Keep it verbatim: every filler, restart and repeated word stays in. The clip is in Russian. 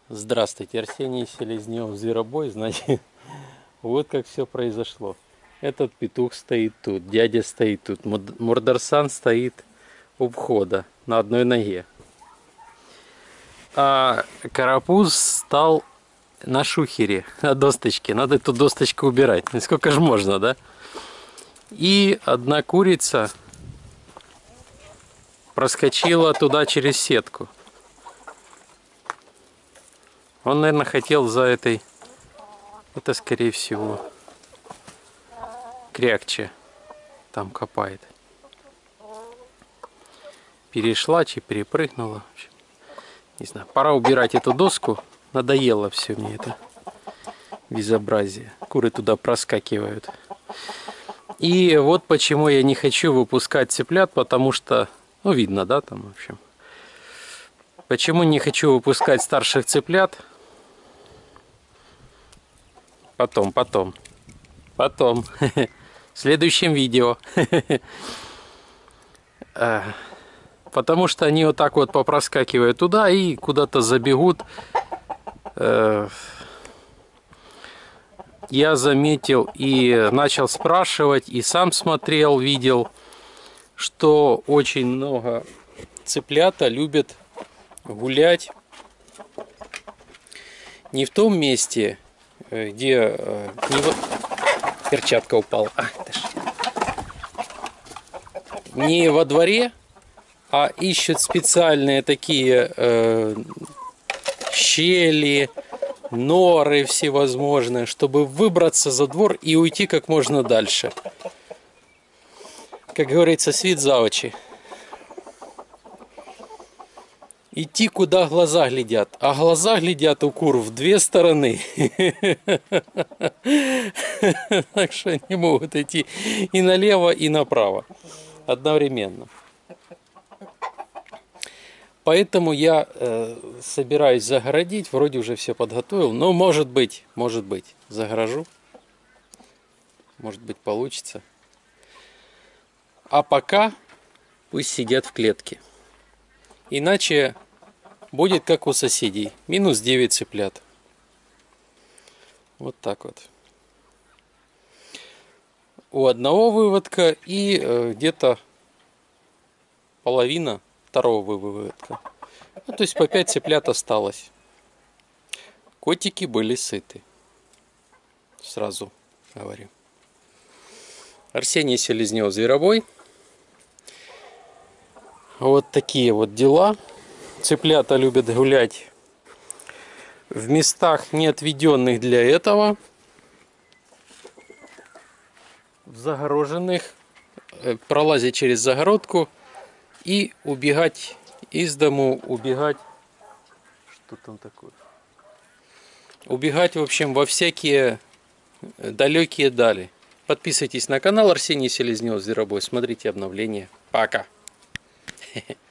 Здравствуйте, Арсений Селезнев, Зверобой. Значит, вот как все произошло. Этот петух стоит тут, дядя стоит тут, Мордорсан стоит у входа на одной ноге. А карапуз стал на шухере, на досточке. Надо эту досточку убирать. Сколько же можно, да? И одна курица проскочила туда через сетку. Он, наверное, хотел за этой... Это, скорее всего, крякче там копает. Перешла, чи перепрыгнула. Не знаю. Пора убирать эту доску. Надоело все мне это безобразие. Куры туда проскакивают. И вот почему я не хочу выпускать цыплят, потому что... Ну, видно, да, там, в общем. Почему не хочу выпускать старших цыплят? Потом, потом. Потом. В следующем видео. Потому что они вот так вот попроскакивают туда и куда-то забегут. Я заметил и начал спрашивать, и сам смотрел, видел, что очень много цыплята любят гулять не в том месте, где не вот перчатка упала, а, не во дворе, а ищут специальные такие э, щели, норы всевозможные, чтобы выбраться за двор и уйти как можно дальше. Как говорится, свет за очи. Идти, куда глаза глядят. А глаза глядят у кур в две стороны. Так что они могут идти и налево, и направо. Одновременно. Поэтому я э, собираюсь загородить. Вроде уже все подготовил. Но может быть, может быть, загорожу. Может быть, получится. А пока пусть сидят в клетке. Иначе будет как у соседей. Минус девять цыплят. Вот так вот. У одного выводка и э, где-то половина второго выводка. Ну, то есть по пять цыплят осталось. Котики были сыты. Сразу говорю. Арсений Селезнев, Зверобой. Вот такие вот дела. Цыплята любят гулять в местах, не отведенных для этого. В загороженных. Пролазить через загородку и убегать из дому, убегать. Что там такое? Убегать, в общем, во всякие далекие дали. Подписывайтесь на канал Арсений Селезнев, Зверобой. Смотрите обновления. Пока. Хе-хе.